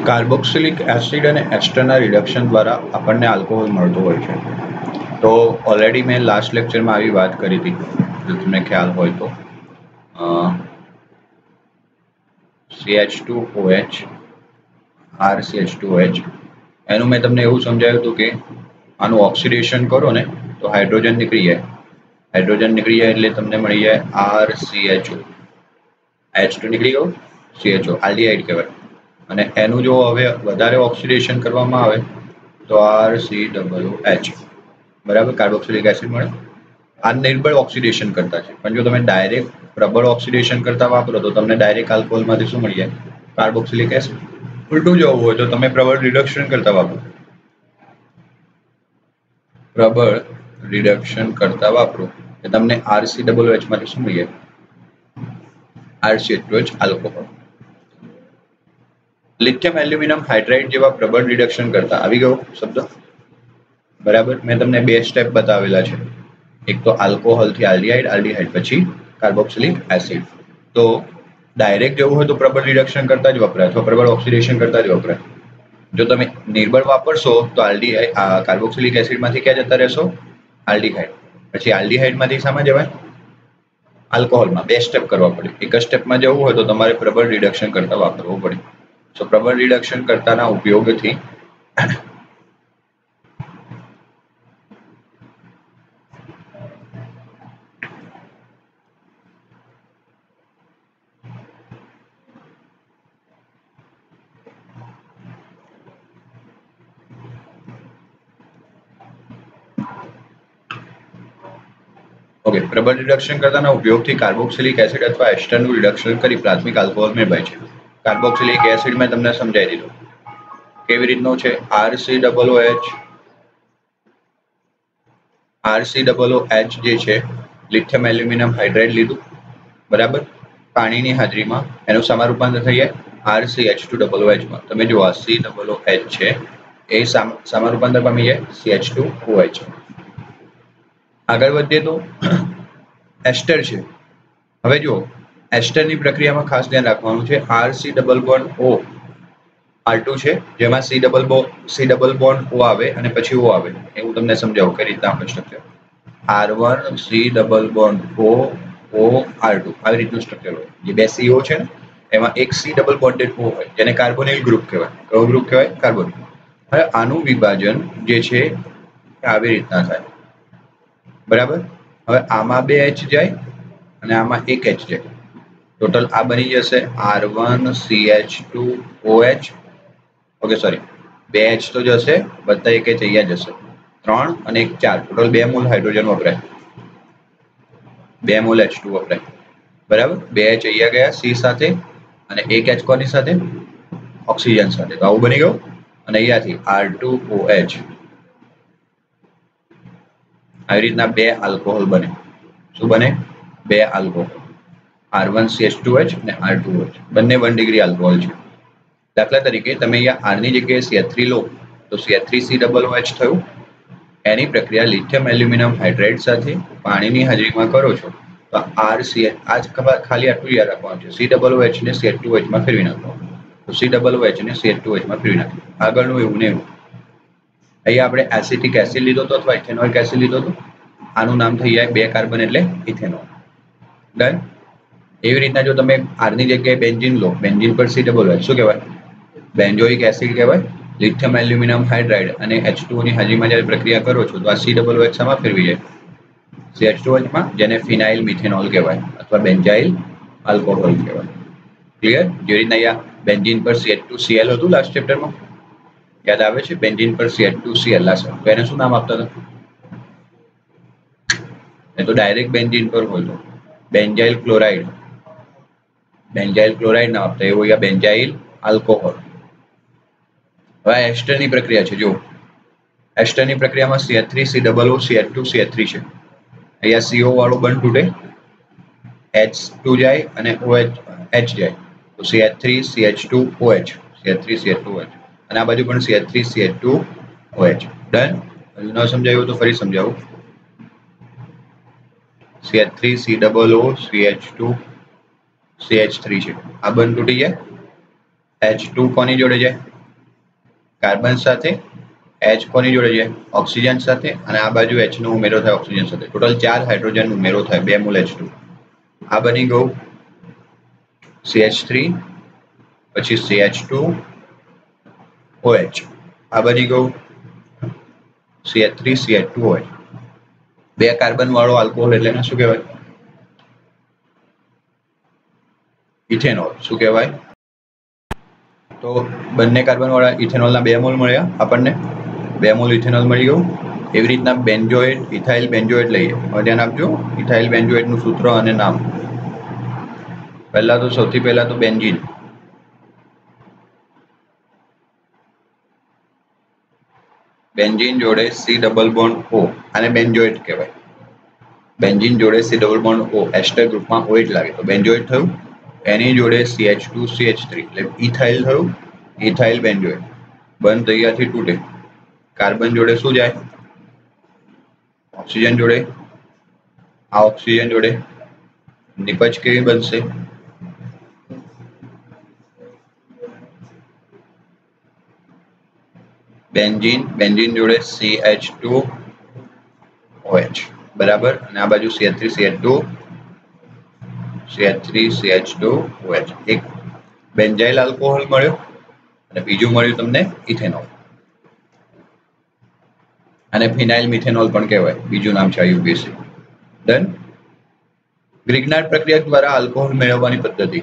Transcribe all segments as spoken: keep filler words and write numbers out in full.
Carboxylic acid અને એસ્ટરના reduction દ્વારા આપણને આલ્કોહોલ મળતો હોય છે. તો ઓલરેડી મેં લાસ્ટ લેક્ચરમાં આવી વાત કરી હતી, જો તમને ખ્યાલ હોય તો. C H two O H R C H two O H એનું મેં તમને એવું સમજાવ્યું હતું કે આનું ઓક્સિડેશન કરો ને તો હાઇડ્રોજન નીકળી જાય. હાઇડ્રોજન નીકળી જાય એટલે તમને મળી જાય R C H O. H two નીકળી ગયો, સી એચ ઓ આલ્ડીહાઇડ કહેવાય. અને એનું જો હવે વધારે ઓક્સિડેશન કરવામાં આવે તો R C double O H, બરાબર, કાર્બોક્સિલિક એસિડ મળે. આ નિર્બળ ઓક્સિડેશન કરતા છે, પણ જો તમે ડાયરેક્ટ પ્રબળ ઓક્સિડેશન કરતા વાપરો તો તમને ડાયરેક્ટ આલ્કોહોલમાંથી શું મળી જાય? Carboxylic acid. ઉલટું જવું હોય તો તમે પ્રબળ રિડક્શન કરતા વાપરો પ્રબળ રિડક્શન કરતા વાપરો કે તમને આરસી ડબલ એચ માંથી શું મળી જાય? R C H alcohol. Lithium aluminium hydride જેવા પ્રબળ રિડક્શન કરતા આવી ગયો શબ્દ, બરાબર. મેં તમને બે સ્ટેપ બતાવેલા છે, એક તો આલ્કોહોલથી આલ્ડીહાઇડ, આલ્ડીહાઇડ પછી કાર્બોક્સિલિક એસિડ. તો ડાયરેક્ટ જવું હોય તો પ્રબળ રિડક્શન કરતા જ વપરાય અથવા પ્રબળ ઓક્સિડેશન કરતા જ વપરાય. જો તમે નિર્બળ વાપરશો તો આલ્ડીહાઇડ કાર્બોક્સિલિક એસિડમાંથી ક્યાં જતા રહેશો? આલ્ડીહાઇડ. પછી આલ્ડીહાઇડમાંથી શામાં જવાય? આલ્કોહોલમાં. બે સ્ટેપ કરવા પડે. એક જ સ્ટેપમાં જવું હોય તો તમારે પ્રબળ રિડક્શન કરતા વાપરવું પડે. તો પ્રબળ રિડક્શન કરતાના ઉપયોગથી ઓકે, પ્રબળ રિડક્શન કરતાના ઉપયોગથી કાર્બોક્સિલિક એસિડ અથવા એસ્ટરનું રિડક્શન કરી પ્રાથમિક આલ્કોહોલ મેળવાય છે. કાર્બોક્સિલિક એસિડ મેં તમને સમજાવી દીધું કેવી રીતનું છે. R C double O H R C double O H જે છે લિથિયમ એલ્યુમિનિયમ હાઇડ્રાઇડ લીધું, બરાબર, પાણીની હાજરીમાં એનું સમારૂપાંતર થઈ જાય R C H two double O એચમાં. તમે જુઓ આ સી ડબલ ઓ એચ છે એ સમારૂપાંતર પામી જાય C H two O H. આગળ વધીએ તો એસ્ટર છે. હવે જુઓ એસ્ટરની પ્રક્રિયામાં ખાસ ધ્યાન રાખવાનું છે. R C double bond O R two છે, જેમાં સી ડબલ બો સી ડબલ બોન્ડ ઓ આવે અને પછી ઓ આવે. એવું તમને સમજાવું કઈ રીતના આપણે structure. R one C double bond O O R two આવી રીતનું સ્ટ્રક્ચર હોય. જે બે સીઓ છે ને એમાં એક સી ડબલ બોન્ડેડ ઓ હોય જેને કાર્બોનિલ ગ્રુપ કહેવાય. કયો ગ્રુપ કહેવાય? કાર્બોનિલ. હવે આનું વિભાજન જે છે આવી રીતના થાય, બરાબર. હવે આમાં બે એચ જાય અને આમાં એક એચ જાય. ટોટલ આ બની જશે R one C H two O H. Okay, sorry, બે એચ તો જશે, બધા એક એચ અહીંયા જશે. ત્રણ અને એક ચાર, ટોટલ બે મોલ હાઇડ્રોજન વપરાય, બે મોલ એચ ટુ વપરાય, બરાબર. બે એચ અહીંયા ગયા સી સાથે અને એક એચ કોની સાથે? ઓક્સિજન સાથે. તો આવું બની ગયું. અને અહીંયાથી આર ટુ ઓ એચ આવી રીતના બે આલ્કોહોલ બને. શું બને? બે alcohol. R one C H two H અને આર ટુ એચ બંને વન ડિગ્રી આલ્કોહોલ છે. દાખલા તરીકે તમે અહીંયા આરની જગ્યાએ સી એચ થ્રી લો તો C H three C double O H થયું. એની પ્રક્રિયા લિથિયમ એલ્યુમિનિયમ હાઇડ્રાઇડ સાથે પાણીની હાજરીમાં કરો છો તો આર સી એચ આ ખાલી આટલું યાદ રાખવાનું છે. સી ડબલ ઓ એચ ને સી એચ ટુ એચમાં ફેરવી નાખવાનું. તો સી ડબલ ઓ એચ ને સી એચ ટુ એચમાં ફેરવી નાખવાનું. આગળનું એવું ને એવું. અહીંયા આપણે એસિટિક એસિડ લીધો હતો અથવા ઇથેનોઇક એસિડ લીધો હતો. આનું નામ થઈ જાય બે કાર્બન એટલે ઇથેનોલ. ડન. એવી રીતના જો તમે આરની જગ્યાએ બેન્ઝીન લો, બેન્ઝીન પર સી ડબલ એચ શું કહેવાય? બેન્ઝોઇક એસિડ કહેવાય. લિથિયમ એલ્યુમિનિયમ હાઇડ્રાઇડ અને એચ ટુ ની હાજરીમાં જ્યારે પ્રક્રિયા કરો છો તો આ સી ડબલ એચ માં ફેરવી જાય સી એચ ટુ એચમાં, જેને ફિનાઇલ મિથેનોલ કહેવાય અથવા બેન્ઝાઇલ આલ્કોહોલ કહેવાય. ક્લિયર? જે રીતના અહીંયા બેન્ઝીન પર C H two C L હતું લાસ્ટ ચેપ્ટરમાં, યાદ આવે છે? બેન્ઝીન પર C H two C L last, તો એને શું નામ આપતા હતા? એ તો ડાયરેક્ટ બેન્ઝીન પર હોય તો બેન્ઝાઇલ ક્લોરાઇડ, બેન્ઝાઇલ ક્લોરાઇડ નામ આપતા. એવું અહીંયા બેન્ઝાઇલ આલ્કોહોલ. હવે એસ્ટરની પ્રક્રિયા છે. જો એસ્ટરની પ્રક્રિયામાં C H three C double O C H two C H three છે. અહીંયા સીઓ વાળું બંધ તૂટે, એચ ટુ જાય અને ઓ એચ એચ જાય તો C H three C H two O H C H three C H two O H અને આ બાજુ પણ C H three C H two O H. Done. ન સમજાયું તો ફરી સમજાવું. C H three C double O C H two C H three છે. આ બંધ તૂટી જાય. એચ ટુ કોની જોડે જાય? કાર્બન સાથે એચ કોની જોડે છે ઓક્સિજન સાથે અને આ બાજુ એચ નો ઉમેરો થાય ઓક્સિજન સાથે ટોટલ ચાર હાઇડ્રોજન ઉમેરો થાય બે મોલ એચ ટુ આ બની ગયું સી એચ થ્રી પછી સી એચ ટુ ઓએચ આ બની ગયું C H three C H two O H બે કાર્બન વાળો આલ્કોહોલ એટલે એને શું કહેવાય ઇથેનોલ શું કહેવાય તો બંને કાર્બન વાળા ઇથેનોલના બે મોલ મળ્યા આપણને બે મોલ ઇથેનોલ મળી ગયું એવી રીતના બેન્ઝોએટ ઇથાઇલ બેન્ઝોએટ લઈએ હવે ધ્યાન આપજો ઇથાઇલ બેન્ઝોએટનું સૂત્ર અને નામ પહેલા તો સૌથી પહેલા તો બેન્ઝીન બેન્ઝીન જોડે સી ડબલ બોન્ડ ઓ આને બેન્ઝોએટ કહેવાય બેન્ઝીન જોડે C double bond O ester ગ્રુપમાં ઓએચ લાગે તો બેન્ઝોએટ થયું એની જોડે C H two C H three એટલે ઇથાઇલ થયું ઇથાઇલ બેન્ઝોએટ બંધ તૈયારથી તૂટે કાર્બન જોડે શું જાય ઓક્સિજન જોડે આ ઓક્સિજન જોડે નિપજ કેવી બનશે બેન્ઝીન બેન્ઝીન જોડે સી એચ ટુ ઓએચ બરાબર અને આ બાજુ C H three C H two C H three C H two O H એક બેન્ઝાઇલ આલ્કોહોલ મળ્યો અને બીજું મળ્યું તમને ઇથેનોલ અને ફિનાઇલ મિથેનોલ પણ કહેવાય બીજું નામ છે આયુપીસી ડન ગ્રિગ્નાર્ડ પ્રક્રિયા દ્વારા આલ્કોહોલ મેળવવાની પદ્ધતિ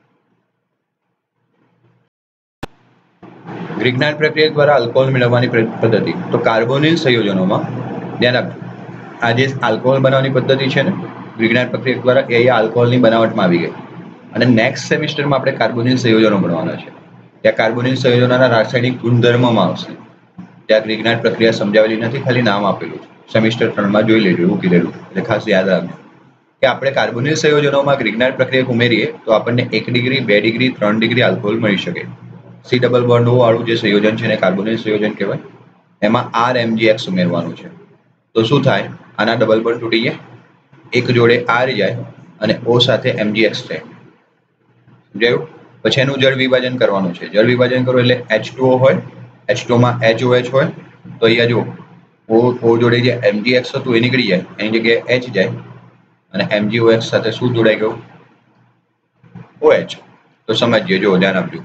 ગ્રિગ્નાર્ડ પ્રક્રિયા દ્વારા આલ્કોહોલ મેળવવાની પદ્ધતિ તો કાર્બોનિલ સંયોજનોમાં ધ્યાન આપજો આ જે આલ્કોહોલ બનાવવાની પદ્ધતિ છે ને ગ્રિગ્નાર્ડ પ્રક્રિયા દ્વારા એ આલ્કોહોલની બનાવટમાં આવી ગઈ અને નેક્સ્ટ સેમિસ્ટરમાં આપણે કાર્બોનિલ સંયોજનો ભણવાના છે ત્યાં કાર્બોનિલ સંયોજનોના રાસાયણિક ગુણધર્મોમાં આવશે ત્યાં ગ્રિગ્નાર્ડ પ્રક્રિયા સમજાવેલી નથી ખાલી નામ આપેલું છે સેમિસ્ટર ત્રણમાં જોઈ લેજો એવું કીધેલું એટલે ખાસ યાદ રાખજો કે આપણે કાર્બોનિલ સંયોજનોમાં ગ્રિગ્નાર્ડ પ્રક્રિયા ઉમેરીએ તો આપણને એક ડિગ્રી બે ડિગ્રી ત્રણ ડિગ્રી આલ્કોહોલ મળી શકે સી ડબલ બોન્ડ ઓ વાળું જે સંયોજન છે એને કાર્બોનિલ સંયોજન કહેવાય એમાં આર એમજીએક્સ ઉમેરવાનું છે તો શું થાય આના ડબલ બોન્ડ તૂટી જાય એક જોડે આર જાય અને ઓ સાથે એમજીએક્સ થાય સમજાયું પછી એનું જળ વિભાજન કરવાનું છે જળ વિભાજન કરો એટલે એચ ટુ ઓ હોય એચ ટુ માં એચ ઓ એચ હોય તો અહીંયા જો ઓ ઓ જોડે જે એમજીએક્સ હતું એ નીકળી જાય એની જગ્યાએ એચ જાય અને એમજીઓએક્સ સાથે શું જોડાઈ ગયું ઓએચ તો સમજીએ જો ધ્યાન આપજો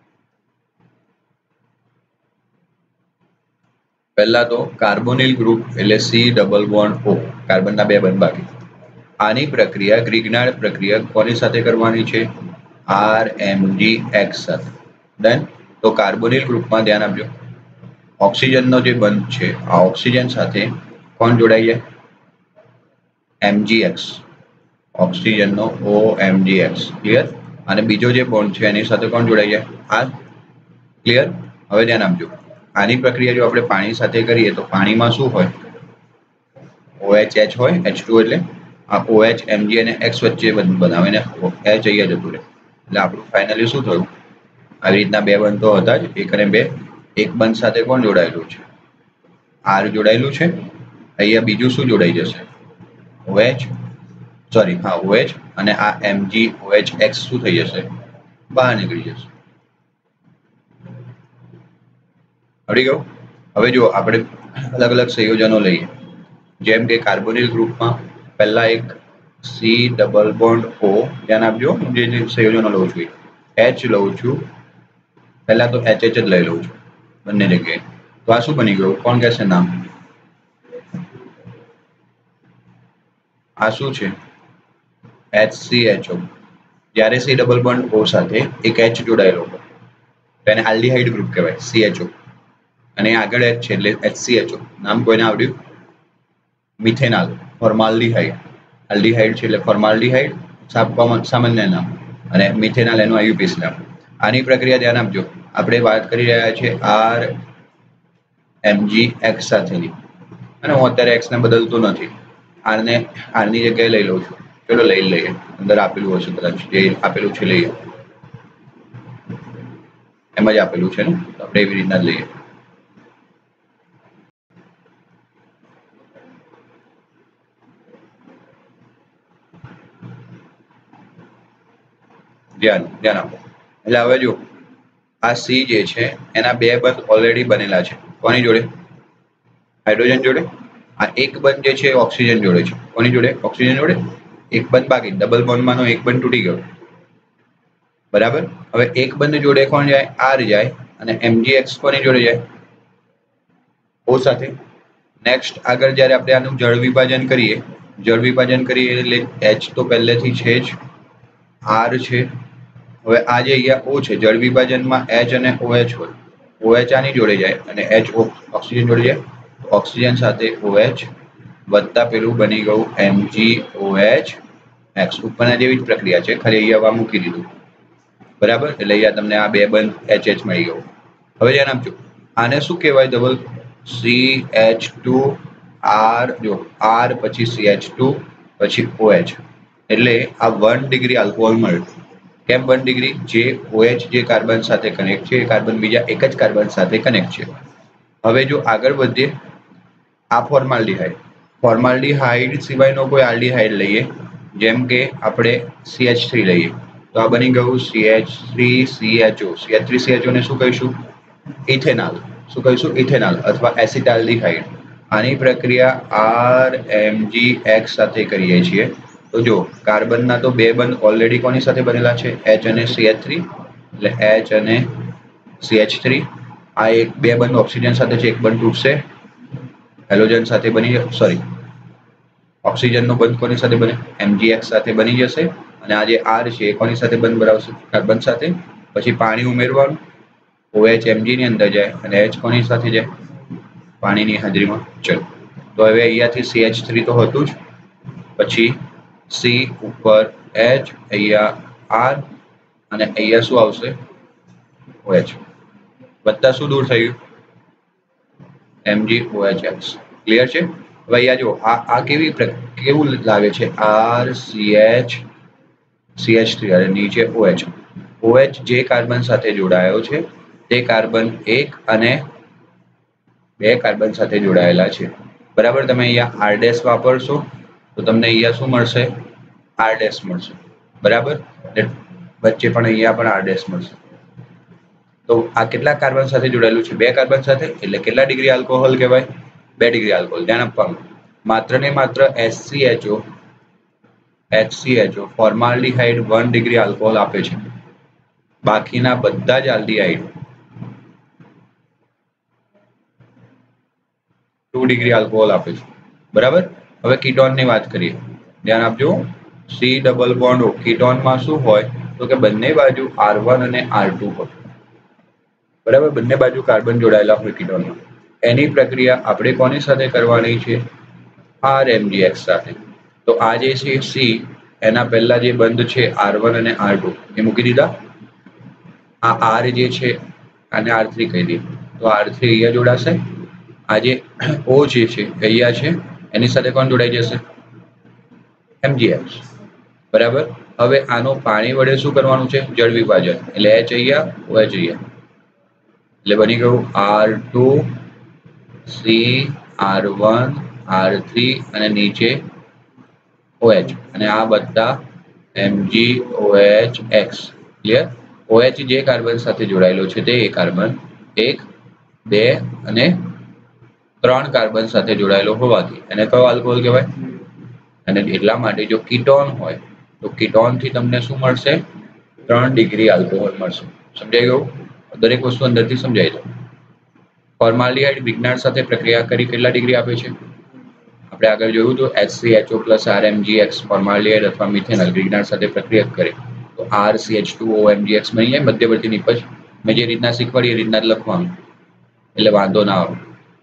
પહેલા તો કાર્બોનિલ ગ્રુપ એટલે સી ડબલ બોન્ડ ઓ કાર્બનના બે બંધ બાકી આની પ્રક્રિયા ગ્રિગ્નાર્ડ પ્રક્રિયા કોની સાથે કરવાની છે આર એમજી એક્સ સાથે ડન તો કાર્બોનિલ ગ્રુપમાં ધ્યાન આપજો ઓક્સિજનનો જે બંધ છે આ ઓક્સિજન સાથે કોણ જોડાઈ જાય એમજીએક્સ ઓક્સિજનનો ઓ એમજીએક્સ ક્લિયર અને બીજો જે બોન્ડ છે એની સાથે કોણ જોડાઈ જાય આ ક્લિયર હવે ધ્યાન આપજો આની પ્રક્રિયા જો આપણે પાણી સાથે કરીએ તો પાણીમાં શું હોય ઓએચ એચ હોય એચ ટુ એટલે આ ઓએચ એમજી અને એક્સ વચ્ચે બનાવે ને એચ અહીંયા જતું રહે એટલે આપણું ફાઇનલી શું થયું આવી રીતના બે બંધ તો હતા જ એક અને બે એક બંધ સાથે કોણ જોડાયેલું છે આર જોડાયેલું છે અહીંયા બીજું શું જોડાઈ જશે ઓએચ સોરી હા ઓએચ અને આ એમજી ઓએચ એક્સ શું થઈ જશે બહાર નીકળી જશે આવડી ગયું હવે જો આપણે અલગ અલગ સંયોજનો લઈએ જેમ કે કાર્બોનિલ ગ્રુપમાં પહેલા એક સી ડબલ બોન્ડ ઓ ધ્યાન આપજો જે જે સંયોજનો લઉં છું એચ લઉં છું પહેલા તો એચ એચ જ લઈ લઉં છું બંને જગ્યાએ તો આ શું બની ગયું કોણ કહેશે નામ આ શું છે એચ સી એચ ઓ જ્યારે સી ડબલ બોન્ડ ઓ સાથે એક એચ જોડાયેલો હોય તો એને આલ્ડીહાઇડ ગ્રુપ કહેવાય સી એચ ઓ અને આગળ એચ છે એટલે એચ સી એચ ઓ નામ કોઈને આવડ્યું મિથેનાલ ફોર્માલ્ડીહાઇડ આલ્ડીહાઇડ છે એટલે ફોર્માલ્ડીહાઇડ સામાન્ય નામ અને મિથેનાલ એનું આયુપીસી નામ આની પ્રક્રિયા ધ્યાન આપજો આપણે વાત કરી રહ્યા છીએ આર એમજી એક્સ સાથેની અને હું અત્યારે એક્સ ને બદલતો નથી આરને આરની જગ્યાએ લઈ લઉં છું ચલો લઈ લઈએ અંદર આપેલું હશે કદાચ જે આપેલું છે લઈએ એમ જ આપેલું છે ને આપણે એવી રીતના જ લઈએ ધ્યાન ધ્યાન આપો એટલે હવે જો આ સી જે છે એના બે બંધ ઓલરેડી બનેલા છે. કોની જોડે? હાઇડ્રોજન જોડે. આ એક બંધ જે છે ઓક્સિજન જોડે છે. કોની જોડે? ઓક્સિજન જોડે. એક બંધ બાકી, ડબલ બોન્ડમાંનો એક બંધ તૂટી ગયો. બરાબર. હવે એક બંધ જોડે કોણ જાય? આર જાય. અને એમજીએક્સ કોની જોડે જાય? ઓ સાથે. નેક્સ્ટ આગળ જ્યારે આપણે આનું જળ વિભાજન કરીએ, જળ વિભાજન કરીએ એટલે એચ તો પહેલેથી છે જ, આર છે. હવે આ જે અહીંયા ઓ છે, જળ વિભાજનમાં એચ અને ઓએચ હોય. ઓએચ આની જોડે જાય અને એચ ઓક્સિજન જોડે જાય. ઓક્સિજન સાથે ઓએચ વત્તા પેલું બની ગયું એમજીઓએચ એક્સ. ઉપરના જેવી જ પ્રક્રિયા છે, ખાલી અહીંયા મૂકી દીધું. બરાબર. એટલે અહીંયા તમને આ બે બંધ એચ એચ મળી ગયું. હવે ધ્યાન આપજો, આને શું કહેવાય? Double C H two R. જો આર પછી સી એચ ટુ પછી ઓએચ, એટલે આ વન ડિગ્રી આલ્કોહોલ મળ્યું. કેમ વન ડિગ્રી? જે ઓએચ જે કાર્બન સાથે કનેક્ટ છે એ કાર્બન બીજા એક જ કાર્બન સાથે કનેક્ટ છે. હવે જો આગળ વધીએ, આ ફોર્માલ્ડિહાઇડ. ફોર્માલ્ડિહાઇડ સિવાયનો કોઈ આલ્ડિહાઇડ લઈએ, જેમ કે આપણે સી એચ થ્રી લઈએ, તો આ બની ગયું C H three C H O. C H three C H O ને શું કહીશું? ઇથેનોલ. શું કહીશું? ઇથેનોલ અથવા એસિટાલ્ડિહાઇડ. આની પ્રક્રિયા આર એમજી એક્સ સાથે કરીએ છીએ. તો જો કાર્બનના તો બે બંધ ઓલરેડી કોની સાથે બનેલા છે? એચ અને સી એચ થ્રી. એટલે એચ અને સી એચ થ્રી. આ એક બે બંધ ઓક્સિજન સાથે છે, એક બંધ તૂટશે, હેલોજન સાથે બની, સોરી ઓક્સિજનનો બંધ કોની સાથે બને? એમજીએક્સ સાથે બની જશે. અને આ જે આર છે એ કોની સાથે બંધ બનાવશે? કાર્બન સાથે. પછી પાણી ઉમેરવાનું, ઓએચ એમજી ની અંદર જાય અને એચ કોની સાથે જાય? પાણીની હાજરીમાં. ચલો, તો હવે અહીંયાથી સી એચ થ્રી તો હતું જ, પછી સી ઉપર એચ, અહીંયા આર અને અહીંયા શું આવશે? ઓએચ. વત્તા શું દૂર થયું? MG OH X. ક્લિયર છે? હવે અહીંયા જો આ આ કેવી કેવું લાગે છે? R C H C H three અને નીચે ઓએચ. ઓએચ જે કાર્બન સાથે જોડાયો છે તે કાર્બન એક અને બે કાર્બન સાથે જોડાયેલા છે. બરાબર. તમે અહીંયા આર ડેશ વાપરશો તો તમને અહીંયા શું મળશે? આર ડેશ મળશે. બરાબર. વચ્ચે પણ અહીંયા પણ આર ડેશ મળશે. તો આ કેટલા કાર્બન સાથે જોડાયેલું છે? બે કાર્બન સાથે. એટલે કેટલા ડિગ્રી આલ્કોહોલ કહેવાય? બે ડિગ્રી આલ્કોહોલ. ધ્યાન આપવાનું. માત્ર ને માત્ર H C H O H C H O formaldehyde one degree alcohol આપે છે. બાકીના બધા જ આલ્ડિહાઇડ ટુ ડિગ્રી આલ્કોહોલ આપે છે. બરાબર. હવે કીટોનની વાત કરીએ. ધ્યાન આપજો. C double bond O. કીટોનમાં શું હોય? તો કે બંને બાજુ આર વન અને આર ટુ હોય. બરાબર. બંને બાજુ કાર્બન જોડાયેલા હોય કીટોનમાં. એની પ્રક્રિયા આપણે કોની સાથે કરવાની છે? આર એમજીએક્સ સાથે. તો આ જે છે સી, એના પહેલા જે બંધ છે આર વન અને આર ટુ એ મૂકી દીધા. આ આર જે છે આને આર થ્રી કહી દઈએ, તો આર થ્રી અહીંયા જોડાશે. આ જે ઓ જે છે અહીંયા છે એની સાથે કોણ જોડાઈ જશે? એમજીએક્સ. બરાબર. હવે આનું પાણી વડે શું કરવાનું છે? જળ વિભાજન. એટલે એચ અહીંયા, ઓએચ અહીંયા, એટલે બની ગયું R two C R one R three અને નીચે ઓએચ. અને આ બધા M G OH X. Clear? O H જે કાર્બન સાથે જોડાયેલો છે તે કાર્બન એક, બે અને ત્રણ કાર્બન સાથે જોડાયેલો હોવાથી એને કયો આલ્કોહોલ કહેવાય? અને એટલા માટે જો કીટોન હોય તો કીટોન થી તમને શું મળશે? ત્રણ ડિગ્રી આલ્કોહોલ મળશે. સમજાઈ ગયું? દરેક વસ્તુ અંદરથી સમજાઈ દો. ફોર્માલ્ડિહાઇડ વિજ્ઞાન સાથે પ્રક્રિયા કરી કેટલા ડિગ્રી આપે છે? આપણે આગળ જોયું હતું એચસીએચઓ પ્લસ આરએમજીએક્સ ફોર્માલ્ડિહાઇડ અથવા મિથેનોલ વિજ્ઞાન સાથે પ્રક્રિયા કરે તો R C H two O M G X બની જાય. મધ્યવર્તી નિપજ મેં જે રીતના શીખવાડી એ રીતના જ લખવાનું, એટલે વાંધો ના આવે.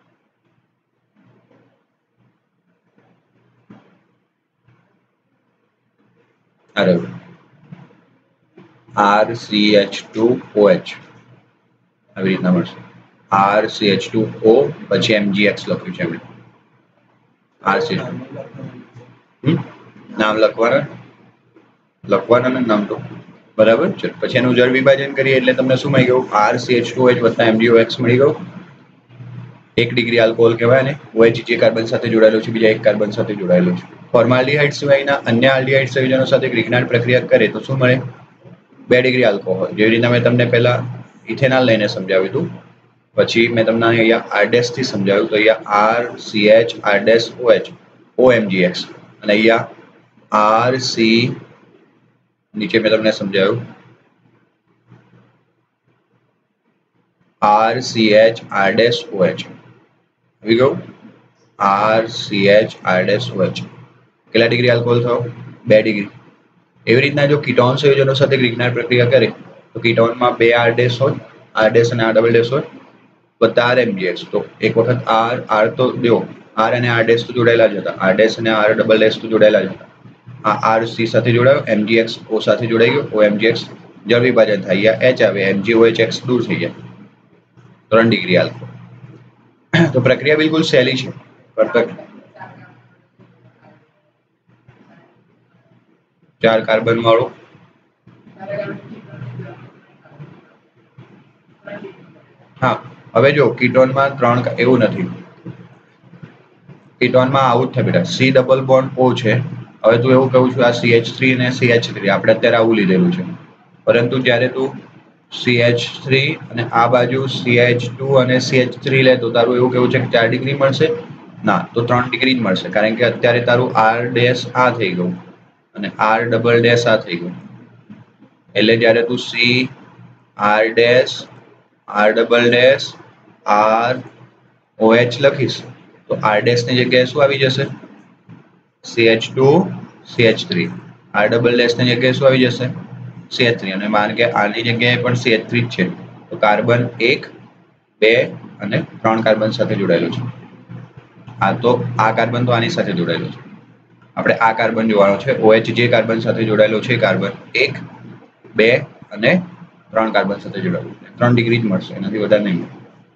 R C H two O H આવી રીતના મળશે. R C H two O પછી એમજીએક્સ લખ્યું છે એમણે. આર સી નામ લખવાના લખવાના ને નામ તો બરાબર. ચલો પછી એનું જળ વિભાજન કરીએ એટલે તમને શું મળી ગયું? R C H two H વત્તા એમજીઓ એક્સ મળી ગયું. એક ડિગ્રી આલ્કોહોલ કહેવાય ને. ઓએચ જે કાર્બન સાથે જોડાયેલો છે બીજા એક કાર્બન સાથે જોડાયેલો છે. ફોર્માલ્ડિહાઇડ સિવાયના અન્ય આલ્ડિહાઇડ સંયોજનો સાથે ગ્રિગ્નાર્ડ પ્રક્રિયા કરે તો શું મળે? બે ડિગ્રી આલ્કોહોલ. જેવી રીતના મેં તમને પહેલા ઇથેનોલ લઈને સમજાવ્યું હતું. પછી મેં તમને અહીંયા આર ડેશ થી સમજાવ્યું તો અહીંયા R C H R dash O H O M G X અને અહીંયા આર સી નીચે મેં તમને સમજાવ્યું R C H R dash O H આવી ગયું R C H R dash O H કેટલા ડિગ્રી આલ્કોહોલ થયો બે ડિગ્રી. એવી રીતના જો કીટોન સંયોજનો સાથે ગ્રિગ્નાર્ડ પ્રક્રિયા કરે તો કીટોનમાં બે આર ડેશ હોય આર ડેશ અને આર ડબલ ડેશ હોય બધા આર એમજીએક્સ. તો એક વખત આર આર તો જો આર અને આર ડેશ તો જોડાયેલા જ હતા આર ડેશ અને આર ડબલ ડેશ તો જોડાયેલા જ હતા. આ આર સી સાથે જોડાયો એમજીએક્સ ઓ સાથે જોડાઈ ગયો ઓ એમજીએક્સ જળ વિભાજન થાય એચ આવે એમજી ઓ એચ એક્સ દૂર થઈ જાય ત્રણ ડિગ્રી આલ્કોહોલ. તો પ્રક્રિયા બિલકુલ સહેલી છે પરફેક્ટ. ચાર કાર્બન વાળો હા હવે જો કીટોનમાં ત્રણ એવું નથી કીટોનમાં આવું જ થાય બેટા સી ડબલ બોન્ડ ઓ છે. હવે તું એવું કહું છું આ સી એચ થ્રી અને સી એચ થ્રી આપણે અત્યારે આવું લીધેલું છે પરંતુ જ્યારે તું સી એચ થ્રી અને આ બાજુ સી એચ ટુ અને સી એચ થ્રી લે તો તારું એવું કેવું છે કે ચાર ડિગ્રી મળશે ના તો ત્રણ ડિગ્રી જ મળશે કારણ કે અત્યારે તારું આર ડેશ આ થઈ ગયું અને આર ડબલ ડેશ આ થઈ ગયું એટલે જ્યારે તું C R dash R double dash R O H લખીશ તો આર ડેશ ની જગ્યાએ શું આવી જશે C H two C H three R double dash ની જગ્યાએ શું આવી જશે સી એચ થ્રી અને માન કે આની જગ્યાએ પણ સી એચ થ્રી જ છે તો કાર્બન એક બે અને ત્રણ કાર્બન સાથે જોડાયેલું છે. આ તો આ કાર્બન તો આની સાથે જોડાયેલું છે આપણે આ કાર્બન જોવાનો છે OH જે કાર્બન સાથે જોડાયેલો છે કાર્બન એક બે અને ત્રણ કાર્બન સાથે જોડાયેલું છે ત્રણ ડિગ્રી જ મળશે એનાથી વધારે નહીં.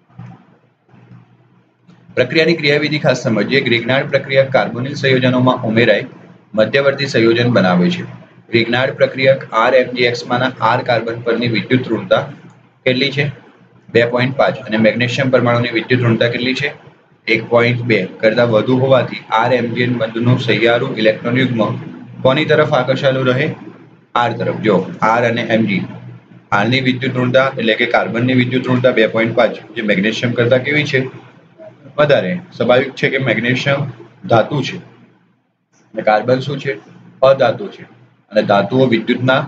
પ્રક્રિયાની ક્રિયાવિધિ ખાસ સમજીએ. ગ્રિગ્નાર્ડ પ્રક્રિયા કાર્બોનિલ સંયોજનોમાં ઉમેરાય મધ્યવર્તી સંયોજન બનાવે છે. ગ્રિગ્નાર્ડ પ્રક્રિયક આર એમજીએક્સ માંના આર કાર્બન પરની વિદ્યુત ઋણતા કેટલી છે બે પોઈન્ટ પાંચ અને મેગ્નેશિયમ પરમાણુની વિદ્યુત ઋણતા કેટલી છે એક પોઈન્ટ બે કરતા વધુ હોવાથી આર એમજીએન બંધનું સહિયારું ઇલેક્ટ્રોન યુગ્મ કોની તરફ આકર્ષાયેલું રહે આર તરફ. જો આર અને એમજી આરની વિદ્યુત ઋણતા એટલે કે કાર્બનની વિદ્યુત ઋણતા બે પોઈન્ટ પાંચ જે મેગ્નેશિયમ કરતા કેવી છે વધારે. સ્વાભાવિક છે કે મેગ્નેશિયમ ધાતુ છે અને કાર્બન શું છે અધાતુ છે અને ધાતુઓ વિદ્યુતના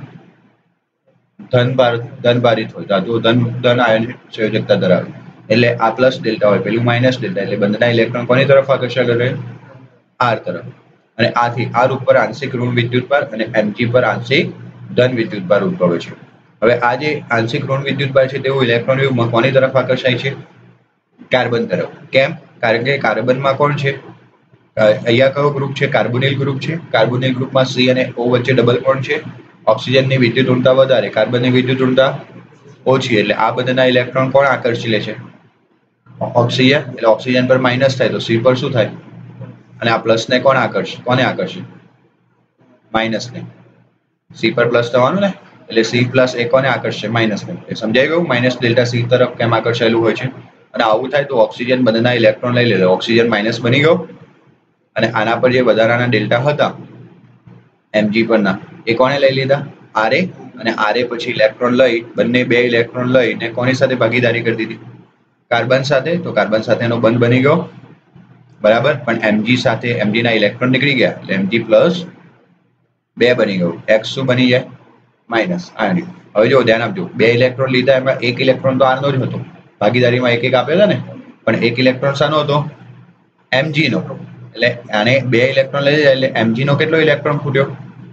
ધન ધનભારિત હોય ધાતુઓ ધન ધન આયનિક સંયોજકતા ધરાવે એટલે આ પ્લસ ડેલ્ટા હોય પેલું માઇનસ ડેલ્ટા એટલે બંનેના ઇલેક્ટ્રોન કોની તરફ આકર્ષાયેલા રહે આર તરફ. અને આથી આર ઉપર આંશિક ઋણ વિદ્યુતભાર અને એમજી પર આંશિક ધન વિદ્યુતભાર ઉદ્ભવે છે. હવે આ જે આંશિક ઋણ વિદ્યુતભાર છે તેવું ઇલેક્ટ્રોન યુગ્મ કોની તરફ આકર્ષાય છે કાર્બન તરફ. કેમ કારણ કે કાર્બનમાં કોણ છે અહીંયા કયો ગ્રુપ છે કાર્બોનિલ ગ્રુપ છે. કાર્બોનિલ ગ્રુપમાં સી અને ઓ વચ્ચે ડબલ બોન્ડ છે. ઓક્સિજનની વિદ્યુત ઋણતા વધારે કાર્બનની વિદ્યુત ઋણતા ઓછી એટલે આ બધાના ઇલેક્ટ્રોન કોણ આકર્ષી લે છે ઓક્સિજન એટલે ઓક્સિજન પર માઇનસ થાય તો સી પર શું થાય અને આ પ્લસ ને કોણ આકર્ષે કોને આકર્ષે માઇનસ ને સી પર પ્લસ થવાનું ને એટલે સી પ્લસ એ કોને આકર્ષે માઇનસ ને. એ સમજાઈ ગયું માઇનસ ડેલ્ટા સી તરફ કેમ આકર્ષાયેલું હોય છે. અને આવું થાય તો ઓક્સિજન બંનેના ઇલેક્ટ્રોન લઈ લે ઓક્સિજન માઇનસ બની ગયો અને આના પર જે વધારાના ડેલ્ટા હતા એમજી પરના એ કોને લઈ લીધા આરએ અને આરએ પછી ઇલેક્ટ્રોન લઈ બંને બે ઇલેક્ટ્રોન લઈને કોની સાથે ભાગીદારી કરી દીધી કાર્બન સાથે. તો કાર્બન સાથેનો બંધ બની ગયો બરાબર પણ એમજી સાથે એમજી ના ઇલેક્ટ્રોન નીકળી ગયા એટલે એમજી પ્લસ બે બની ગયું એક્સ શું બની જાય માઇનસ આયનિક. હવે જો ધ્યાન આપજો બે ઇલેક્ટ્રોન લીધા એમાં એક ઇલેક્ટ્રોન તો આનો જ હતો ભાગીદારીમાં એક એક આપેલા ને પણ એક ઇલેક્ટ્રોન શાનો હતો એમજી નો એટલે આને બે ઇલેક્ટ્રોન લઈ જાય એટલે એમજી નો કેટલો ઇલેક્ટ્રોન ફૂટ્યો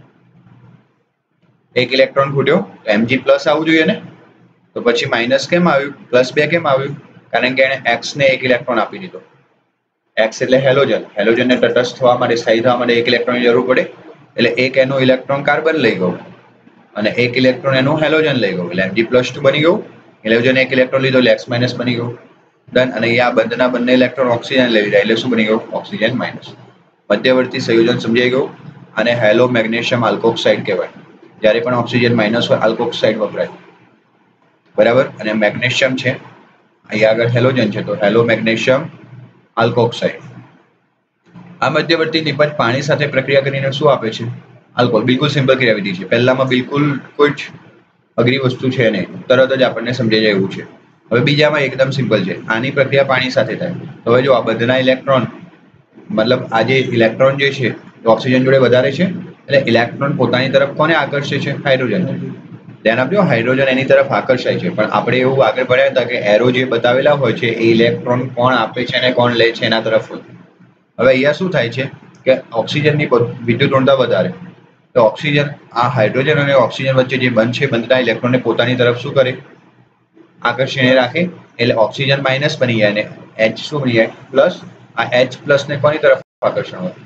એક ઇલેક્ટ્રોન ફૂટ્યો તો એમજી પ્લસ આવવું જોઈએ ને તો પછી માઇનસ કેમ આવ્યું પ્લસ બે કેમ આવ્યું કારણ કે એને એક્સ ને એક ઇલેક્ટ્રોન આપી દીધો. એક્સ એટલે હેલોજન હેલોજનને તટસ્થ થવા માટે સ્થાયી થવા માટે એક ઇલેક્ટ્રોનની જરૂર પડે એટલે એક એનું ઇલેક્ટ્રોન કાર્બન લઈ ગયું અને એક ઇલેક્ટ્રોન એનું હેલોજન લઈ ગયું એટલે એમજી પ્લસ ટુ બની ગયું. હેલોજન એક ઇલેક્ટ્રોન લીધો એટલે એક્સ માઇનસ બની ગયું ડન. અને આ બંધના બંને ઇલેક્ટ્રોન ઓક્સિજન લઈ લીધા એટલે શું બની ગયું ઓક્સિજન માઇનસ. મધ્યવર્તી સંયોજન સમજાઈ ગયું અને હેલો મેગ્નેશિયમ આલ્કોક્સાઇડ કહેવાય. જ્યારે પણ ઓક્સિજન માઇનસ હોય આલ્કોક્સાઇડ વપરાય બરાબર. અને મેગ્નેશિયમ છે અહીંયા આગળ હેલોજન છે તો હેલો મેગ્નેશિયમ આલ્કોક્સાઇડ. આ મધ્યવર્તી નિપજ પાણી સાથે પ્રક્રિયા કરીને શું આપે છે આલ્કોહોલ. બિલકુલ સિમ્પલ ક્રિયાવિધિ છે પહેલામાં બિલકુલ કોઈ જ અઘરી વસ્તુ છે નહીં, તરત જ આપણને સમજાઈ જાય એવું છે. હવે બીજામાં એકદમ સિમ્પલ છે. આની પ્રક્રિયા પાણી સાથે થાય. તો હવે જો આ બધાના ઇલેક્ટ્રોન મતલબ આ જે ઇલેક્ટ્રોન જે છે એ ઓક્સિજન જોડે વધારે છે, એટલે ઇલેક્ટ્રોન પોતાની તરફ કોને આકર્ષે છે? હાઇડ્રોજન. ધ્યાન આપજો, હાઇડ્રોજન એની તરફ આકર્ષાય છે. પણ આપણે એવું આગળ ભણ્યા હતા કે એરો જે બતાવેલા હોય છે એ ઇલેક્ટ્રોન કોણ આપે છે અને કોણ લે છે એના તરફ હોય. હવે અહીંયા શું થાય છે કે ઓક્સિજનની વિદ્યુત ઋણતા વધારે, તો ઓક્સિજન આ હાઇડ્રોજન અને ઓક્સિજન વચ્ચે જે બંધ છે બંધના ઇલેક્ટ્રોનને પોતાની તરફ શું કરે? આકર્ષીને રાખે. એટલે ઓક્સિજન માઇનસ બની જાય અને એચ શું બની જાય? પ્લસ. આ એચ પ્લસ ને કોની તરફ આકર્ષણ હોય?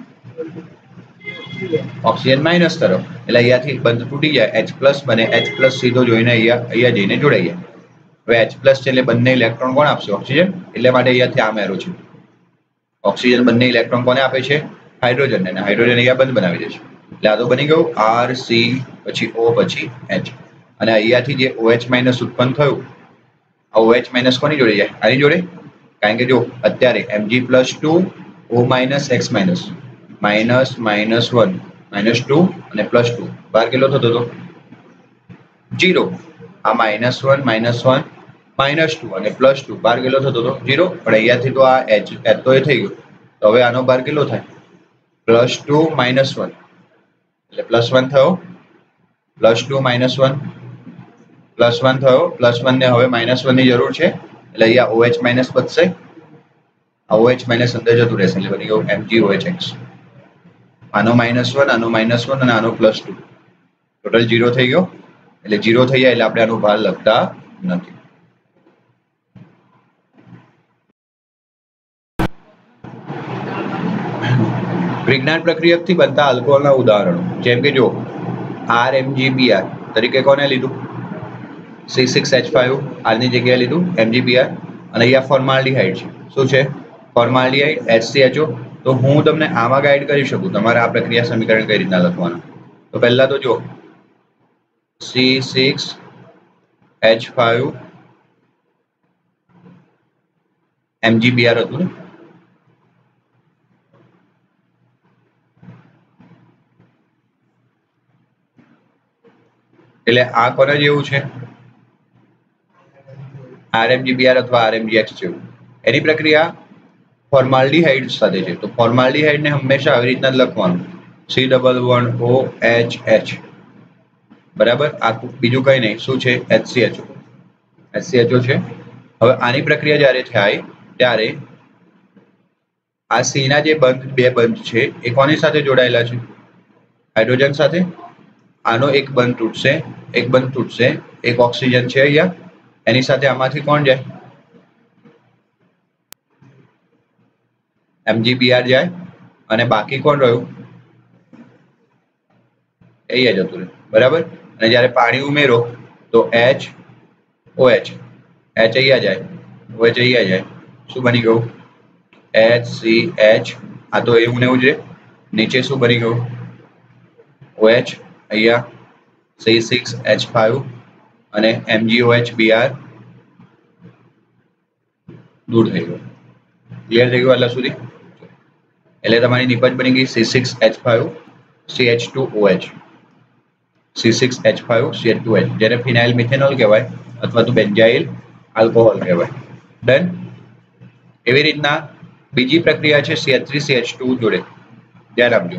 ઓક્સિજન માઇનસ તરફ. એટલે અહીંયાથી બંધ તૂટી જાય, એચ પ્લસ બને, એચ પ્લસ સીધો જોઈને અહીંયા અહીંયા જઈને જોડાઈ જાય. હવે એચ પ્લસ છે એટલે બંને ઇલેક્ટ્રોન કોણ આપશે? ઓક્સિજન. એટલે માટે અહીંયાથી આમ એરો છે. ઓક્સિજન બંને ઇલેક્ટ્રોન કોને આપે છે? હાઇડ્રોજન. અને હાઇડ્રોજન અહીંયા બંધ બનાવી દે છે. એટલે આ તો બની ગયું આર સી પછી ઓ પછી એચ. અને અહીંયાથી જે ઓએચ માઇનસ ઉત્પન્ન થયું, આ ઓએચ માઇનસ કોની જોડે જાય? આની જોડે. કારણ કે જો અત્યારે MG plus two O minus X minus minus minus one minus two અને પ્લસ ટુ બાર કેટલો થતો હતો? જીરો. આ minus one minus one minus two અને પ્લસ ટુ બાર કેટલો થતો હતો? જીરો. પણ અહીંયાથી તો આ એચ એચ તો એ થઈ ગયું. તો હવે આનો બાર કેટલો થાય? Plus two minus one. એટલે પ્લસ વન થયો, plus two minus one, plus one થયો, પ્લસ વન ને હવે માઇનસ વન ની જરૂર છે. એટલે અહીંયા ઓએચ માઇનસ બચશે, આ ઓએચ માઇનસ અંદર જતું રહેશે. એટલે બની ગયું એમજી ઓએચ એક્સ. આનો માઇનસ વન, આનો માઇનસ વન અને આનો પ્લસ ટુ, ટોટલ જીરો થઈ ગયો. એટલે જીરો થઈ જાય એટલે આપણે આનો ભાર લખતા નથી. વિજ્ઞાન પ્રક્રિયકથી બનતા આલ્કોહોલના ઉદાહરણો જેમ કે જો આર એમજીબીઆર તરીકે કોને લીધું? સી સિક્સ એચ ફાઇવ આરની જગ્યાએ લીધું એમજીબીઆર. અને અહીંયા ફોર્માલ્ડીહાઇડ છે. શું છે? ફોર્માલ્ડીહાઇડ એચસીએચઓ. તો હું તમને આમાં ગાઈડ કરી શકું તમારે આ પ્રક્રિયા સમીકરણ કઈ રીતના લખવાનું. તો પહેલા તો જો C six H five MGBR હતું ને, એટલે આ કોના જેવું છે? આરએમજીબીઆર અથવા આરએમજીએક્સ જેવું. એની પ્રક્રિયા ફોર્માલ્ડીહાઇડ સાથે છે. તો ફોર્માલ્ડીહાઇડ ને હંમેશા આવી રીતના જ લખવાનું, C double one O H H. બરાબર. આ બીજું કઈ નહીં. શું છે? એચસીએચઓ. એચસીએચઓ છે. હવે આની પ્રક્રિયા જ્યારે થાય ત્યારે આ સી ના જે બંધ બે બંધ છે એ કોની સાથે જોડાયેલા છે? હાઇડ્રોજન સાથે. આનો એક બંધ તૂટશે, એક બંધ તૂટશે, એક ઓક્સિજન છે અહીંયા, એની સાથે આમાંથી કોણ જાય? એમજીબીઆર જાય. અને બાકી કોણ રહ્યું? અહીંયા જતું રહ્યું. બરાબર. અને જ્યારે પાણી ઉમેરો તો એચ ઓએચ, એચ અહીંયા જાય, ઓએચ અહીંયા જાય. શું બની ગયું? H C H. આ તો એવું ને એવું જ રે. નીચે શું બની ગયું? ઓએચ અહીંયા સી સિક્સ એચ ફાઇવ અને એમજીઓએચ બીઆર દૂર થઈ ગયો. ક્લિયર થઈ ગયું આટલા સુધી? એટલે તમારી નિપજ બની ગઈ C six H five C H two O H. C six H five C H two H, જેને ફિનાઇલ મિથેનોલ કહેવાય અથવા તો બેન્ઝાઇલ આલ્કોહોલ કહેવાય. ડન. એવી રીતના બીજી પ્રક્રિયા છે C H three C H two જોડે. ધ્યાન આપજો.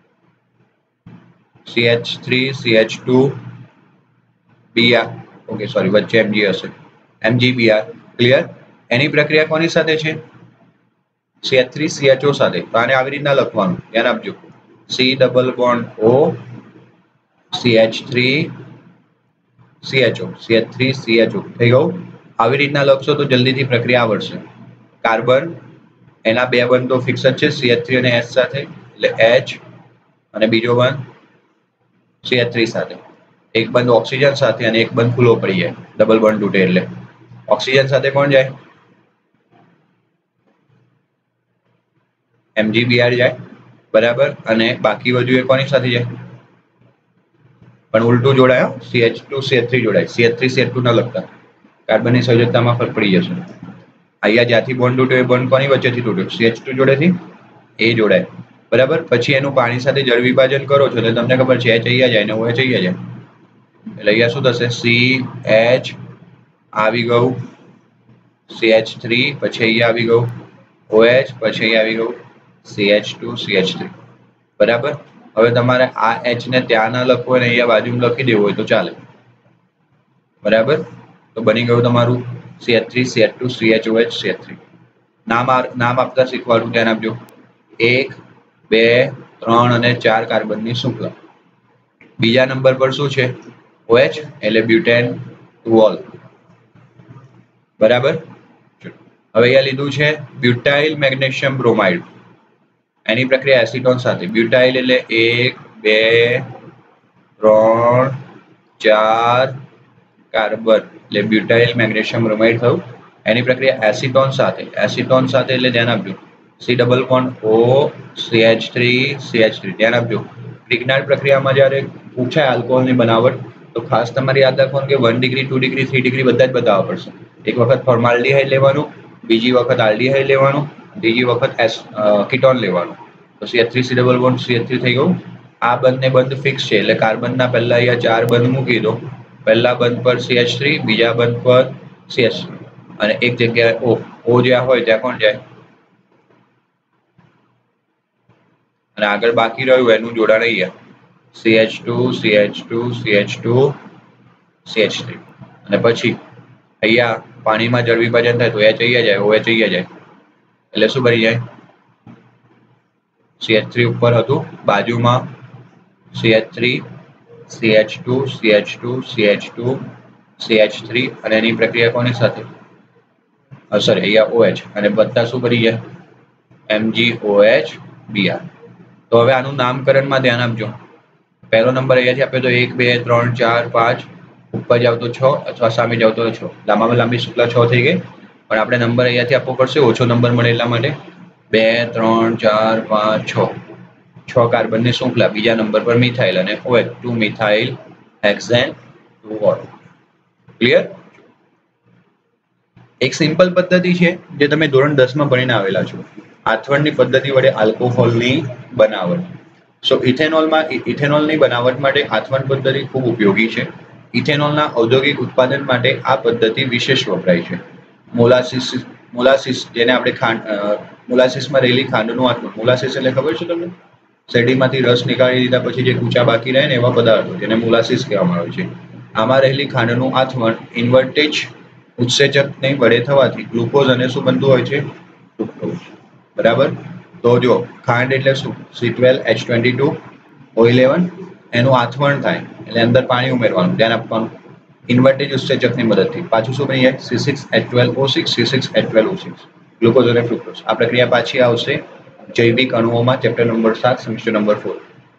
C H three C H two BR. Okay sorry, વચ્ચે એમજી હશે. એમજીબીઆર. ક્લિયર. એની પ્રક્રિયા કોની સાથે છે? C H three C H O સાથે. તો આને આવી રીતના લખવાનું. ધ્યાન આપજો. C double bond O C H three C H O, C H three C H O થઈ ગયું. આવી રીતના લખશો તો જલ્દીથી પ્રક્રિયા આવડશે. કાર્બન એના બે બંધ તો ફિક્સ જ છે, સી એચ થ્રી અને એચ સાથે. એટલે એચ અને બીજો બંધ સી એચ થ્રી સાથે. એક બંધ ઓક્સિજન સાથે અને એક બંધ ખુલ્લો પડી જાય. ડબલ બોન્ડ તૂટે એટલે ઓક્સિજન સાથે કોણ જાય? એમજીબીઆર જાય. બરાબર. અને બાકી વધુ એ કોની સાથે જાય? પણ ઉલટું જોડાયો. C H two C H three જોડાય. C H three C H two ના લખતા, કાર્બનની સંયોજકતામાં ફરક પડી જશે. અહીંયા જ્યાંથી બોન્ડ તૂટ્યો એ બોન્ડ કોની વચ્ચેથી તૂટ્યો? સી એચ ટુ જોડેથી એ જોડાય. બરાબર. પછી એનું પાણી સાથે જળ વિભાજન કરો છો તો તમને ખબર છે એચ અહીંયા જાય ને ઓએચ અહીંયા જાય. એટલે અહીંયા શું થશે સી એચ આવી ગયું સી એચ થ્રી પછી અહીંયા આવી ગયું OH પછી અહીંયા આવી ગયું C H two C H three બરાબર. હવે તમારે આ H ને ત્યાં ના લખવું હોય ને અહીંયા બાજુમાં લખી દેવું હોય તો ચાલે બરાબર. તો બની ગયું તમારું C H three C H two C H O H C H three. નામ નામ આપતા શીખવાડું ધ્યાન આપજો. એક બે ત્રણ અને ચાર કાર્બનની શૃંખલા. બીજા નંબર પર શું છે OH એટલે બ્યુટેન ટુઓલ બરાબર. હવે અહીંયા લીધું છે બ્યુટાઇલ મેગ્નેશિયમ બ્રોમાઇડ એની પ્રક્રિયા એસિટોન સાથે. બ્યુટાઇલ એટલે એક બે ત્રણ ચાર કાર્બન એટલે બ્યુટાઇલ મેગ્નેશિયમ બ્રોમાઇડ થયું. એની પ્રક્રિયા એસિટોન સાથે. એસિટોન સાથે એટલે ધ્યાન આપજો C double bond O C H three C H three. ધ્યાન આપજો ગ્રિગ્નાર્ડ પ્રક્રિયામાં જ્યારે પૂછાય આલ્કોહોલની બનાવટ તો ખાસ તમારે યાદ રાખવાનું કે one degree two degree three degree બધા જ બતાવવા પડશે. એક વખત ફોર્માલ્ડીહાઇડ લેવાનું, બીજી વખત આલ્ડીહાઇડ લેવાનું, ત્રીજી વખત એસ કીટોન લેવાનું. તો C H three C double bond C H three થઈ ગયું. આ બંધને બંધ ફિક્સ છે એટલે કાર્બનના પહેલા અહીંયા ચાર બંધ મૂકી દો. પહેલા બંધ પર સી એચ થ્રી બીજા બંધ પર સી એચ થ્રી અને એક જગ્યાએ ઓ ઓ જ્યાં હોય ત્યાં કોણ જાય અને આગળ બાકી રહ્યું એનું જોડાણ અહીંયા C H two C H two C H two C H three અને પછી અહીંયા પાણીમાં જળ વિભાજન થાય તો H અહીંયા જાય OH અહીંયા જાય એટલે શું બની જાય સી એચ થ્રી ઉપર હતું બાજુમાં C H three C H two C H two C H two C H three અને એની પ્રક્રિયા કોની સાથે સોરી અહીંયા OH અને બધા શું બની જાય એમ જી ઓ એચ બી આર. તો હવે આનું નામકરણમાં ધ્યાન આપજો. પહેલો નંબર અહીંયાથી આપ્યો તો એક બે ત્રણ ચાર પાંચ ઉપર જાવ તો છ અથવા સામે જાવ તો છ. લાંબામાં લાંબી શુક્લા છ થઈ ગઈ પણ આપણે નંબર અહીંયાથી આપવો પડશે ઓછો નંબર મળે એટલા માટે. બે ત્રણ ચાર પાંચ છ છ કાર્બનની શૃંખલા. બીજા નંબર પર મિથાઇલ અને OH two methyl hexane two ol. Clear. એક સિમ્પલ પદ્ધતિ છે જે તમે ધોરણ દસ માં ભણીને આવેલા છો. આથવણની પદ્ધતિ વડે આલ્કોહોલની બનાવટ. સો ઇથેનોલમાં ઇથેનોલની બનાવટ માટે આથવણ પદ્ધતિ ખૂબ ઉપયોગી છે. ઇથેનોલના ઔદ્યોગિક ઉત્પાદન માટે આ પદ્ધતિ વિશેષ વપરાય છે. મોલાસિસ મોલાસિસ જેને આપણે ખાંડ મોલાસિસમાં રહેલી ખાંડનું આથવણ. મોલાસિસ એટલે ખબર છે તમને શેરડીમાંથી રસ નીકાળી દીધા પછી જે કૂચા બાકી રહે ને એવા પદાર્થો જેને મોલાસિસ કહેવામાં આવે છે. આમાં રહેલી ખાંડનું આથવણ ઇન્વર્ટેજ ઉત્સેચકને વડે થવાથી ગ્લુકોઝ અને શું બનતું હોય છે ફ્રુક્ટોઝ બરાબર. તો જો ખાંડ એટલે શું C twelve H twenty two O eleven એનું આથવણ થાય એટલે અંદર પાણી ઉમેરવાનું ધ્યાન આપવાનું ઇન્વર્ટેજ ઉત્સેચકની મદદથી. પાછું શું બની જાય C six H twelve O six C six H twelve O six glucose અને ફ્રુક્ટોઝ. આ પ્રક્રિયા પાછી આવશે જૈવિક અણુઓમાં ચેપ્ટર નંબર સાત સેમિસ્ટર નંબર ફોર.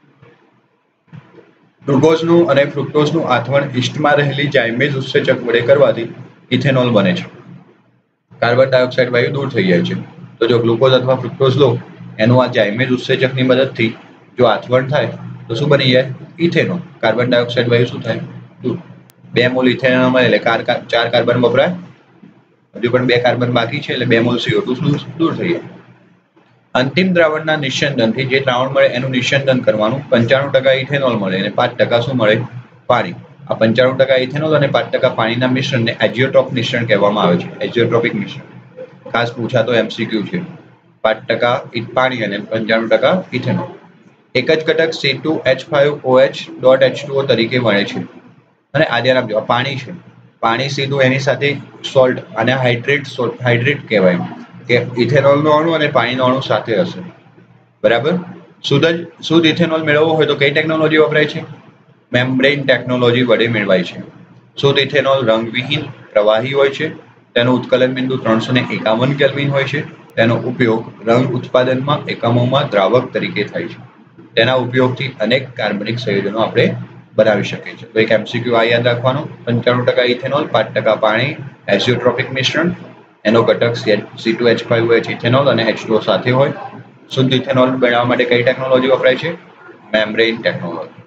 ગ્લુકોઝનું અને ફ્રુક્ટોઝનું આથવણ ઈસ્ટમાં રહેલી જાઇમેજ ઉત્સેચક વડે કરવાથી ઇથેનોલ બને છે. કાર્બન ડાયોક્સાઇડ વાયુ દૂર થઈ જાય છે. તો જો ગ્લુકોઝ અથવા ફ્રુક્ટોઝ લો એનું આ જાઇમેજ ઉત્સેચકની મદદથી જો આથવણ થાય તો શું બની જાય ઇથેનોલ. કાર્બન ડાયોક્સાઇડ વાયુ શું થાય દૂર. બે મોલ ઇથેનોલ મળે એટલે ચાર કાર્બન વપરાય. હજુ પણ બે કાર્બન બાકી છે એટલે બે મોલ સી ઓ ટુ દૂર થઈ જાય. અંતિમ દ્રાવણના નિસ્યંદનથી જે દ્રાવણ મળે એનું નિસ્યંદન કરવાનું. પંચાણું ટકા ઇથેનોલ મળે અને પાંચ ટકા શું મળે પાણી. આ પંચાણું ટકા ઇથેનોલ અને પાંચ ટકા પાણીના મિશ્રણને એજિયોટ્રોપ મિશ્રણ કહેવામાં આવે છે. એજિયોટ્રોપિક મિશ્રણ ખાસ પૂછાતો એમસીક્યુ છે. પાંચ ટકા પાણી અને પંચાણું ટકા ઇથેનોલ. એક જ ઘટક C two H five O H dot H two O તરીકે વળે છે અને આ ધ્યાન આપજો આ પાણી છે. પાણી સીધું એની સાથે સોલ્ટ અને હાઇડ્રેટ સોલ્ટ હાઇડ્રેટ કહેવાય કે ઇથેનોલનો અણુ અને પાણીનો અણુ સાથે હશે બરાબર. શુદ્ધ શુદ્ધ ઇથેનોલ મેળવવો હોય તો કઈ ટેકનોલોજી વપરાય છે મેમ્બ્રેન ટેકનોલોજી વડે મેળવાય છે. શુદ્ધ ઇથેનોલ રંગવિહીન પ્રવાહી હોય છે. તેનું ઉત્કલન બિંદુ ત્રણસો ને એકાવન કેલ્વિન હોય છે. તેનો ઉપયોગ રંગ ઉત્પાદનમાં એકમોમાં દ્રાવક તરીકે થાય છે. તેના ઉપયોગથી અનેક કાર્બનિક સંયોજનો આપણે બનાવી શકીએ છીએ. તો એક એમસીક્યુ આ યાદ રાખવાનું પંચાણું ટકા ઇથેનોલ પાંચ ટકા પાણી એઝિયોટ્રોપિક મિશ્રણ એનો ઘટક C two H five H ethanol અને એચ ટુ ઓ સાથે હોય. શુદ્ધ ઇથેનોલ બનાવવા માટે કઈ ટેકનોલોજી વપરાય છે મેમ્બ્રેન ટેકનોલોજી.